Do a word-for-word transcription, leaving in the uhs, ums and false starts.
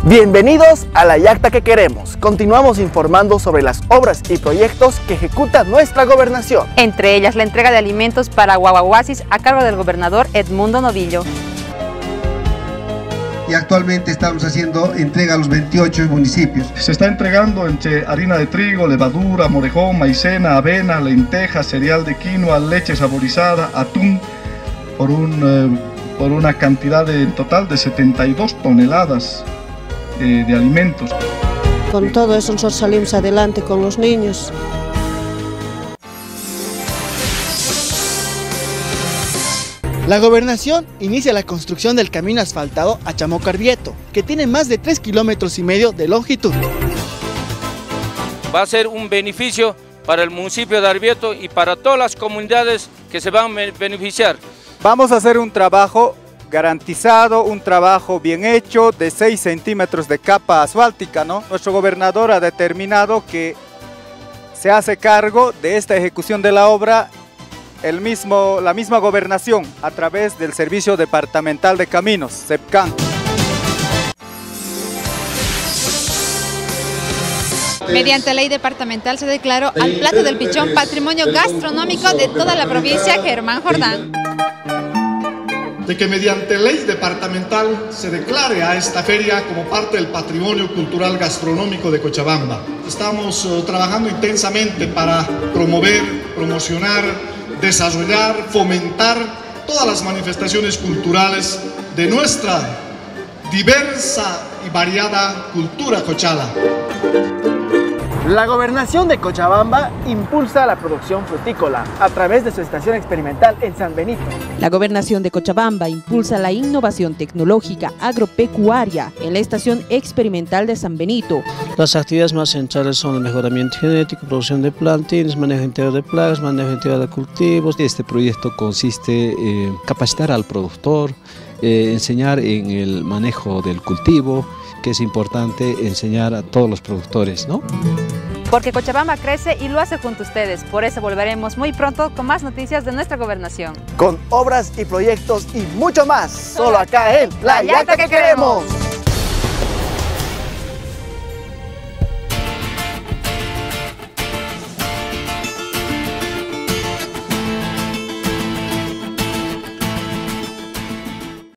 Bienvenidos a la Yacta que queremos. Continuamos informando sobre las obras y proyectos que ejecuta nuestra gobernación. Entre ellas la entrega de alimentos para Guaguaguasis a cargo del gobernador Edmundo Novillo. Y actualmente estamos haciendo entrega a los veintiocho municipios. Se está entregando entre harina de trigo, levadura, morejón, maicena, avena, lentejas, cereal de quinoa, leche saborizada, atún, por, un, eh, por una cantidad de, en total de setenta y dos toneladas eh, de alimentos. Con todo eso nosotros salimos adelante con los niños. La gobernación inicia la construcción del camino asfaltado a Chamoco-Arrieto, que tiene más de tres kilómetros y medio de longitud. Va a ser un beneficio para el municipio de Arrieto y para todas las comunidades que se van a beneficiar. Vamos a hacer un trabajo garantizado, un trabajo bien hecho de seis centímetros de capa asfáltica, ¿no? Nuestro gobernador ha determinado que se hace cargo de esta ejecución de la obra El mismo, la misma gobernación a través del Servicio Departamental de Caminos, SEPCAN. Mediante ley departamental se declaró al plato del pichón patrimonio gastronómico de toda la provincia Germán Jordán. De que mediante ley departamental se declare a esta feria como parte del patrimonio cultural gastronómico de Cochabamba. Estamos uh, trabajando intensamente para promover, promocionar, desarrollar, fomentar todas las manifestaciones culturales de nuestra diversa y variada cultura cochala. La gobernación de Cochabamba impulsa la producción frutícola a través de su estación experimental en San Benito. La gobernación de Cochabamba impulsa la innovación tecnológica agropecuaria en la estación experimental de San Benito. Las actividades más centrales son el mejoramiento genético, producción de plantines, manejo integral de plagas, manejo integral de cultivos. Este proyecto consiste en capacitar al productor, eh, enseñar en el manejo del cultivo, que es importante enseñar a todos los productores, ¿no? Porque Cochabamba crece y lo hace junto a ustedes. Por eso volveremos muy pronto con más noticias de nuestra gobernación. Con obras y proyectos y mucho más. Solo acá en La Yacta que queremos.